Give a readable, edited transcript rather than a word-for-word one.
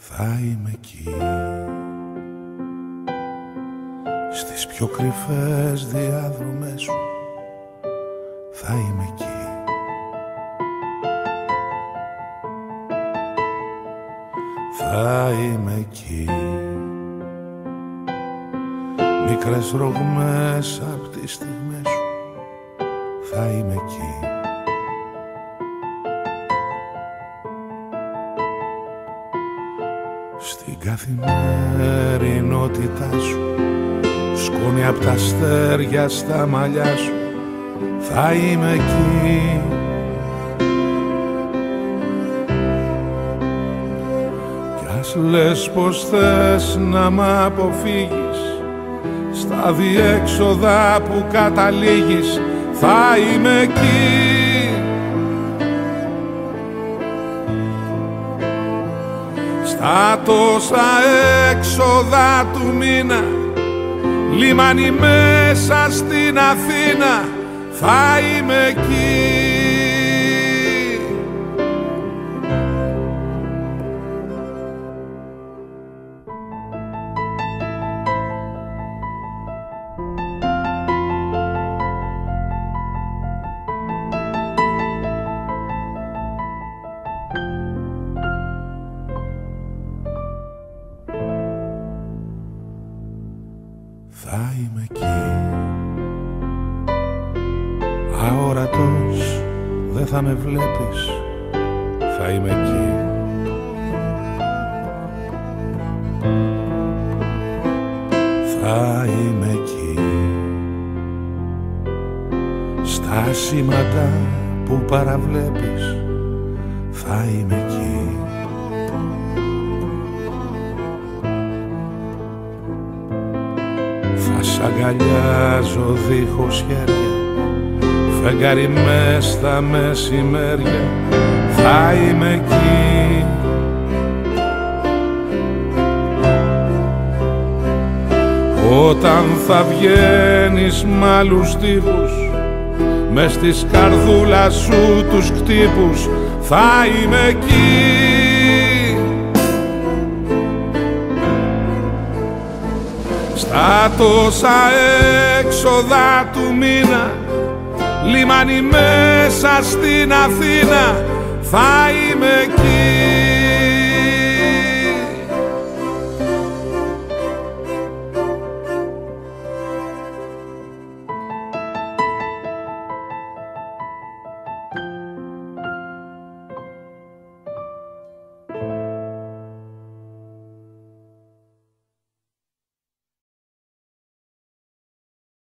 θα είμαι εκεί. Στις πιο κρυφές διάδρομες σου θα είμαι εκεί. Θα είμαι εκεί. Μικρές ρογμές απ' τις στιγμές σου θα είμαι εκεί. Στην καθημερινότητά σου, σκόνη απ' τα αστέρια στα μαλλιά σου, θα είμαι εκεί. Κι ας λες πως θες να μ' αποφύγεις, στα διέξοδα που καταλήγεις, θα είμαι εκεί. Στα τόσα έξοδα του μήνα, λιμάνι μέσα στην Αθήνα, θα είμαι εκεί. Θα είμαι εκεί. Αόρατος δεν θα με βλέπεις, θα είμαι εκεί. Θα είμαι εκεί. Στα σήματα που παραβλέπεις, θα είμαι εκεί. Θα σ' αγκαλιάζω δίχως χέρια, φεγγάρι μες στα μεσημέρια, θα είμαι εκεί. Όταν θα βγαίνεις μ' άλλους τύπους, μες της καρδούλας σου τους κτύπους, θα είμαι εκεί. Στα τόσα έξοδα του μήνα, λιμάνι μέσα στην Αθήνα, θα είμαι εκεί.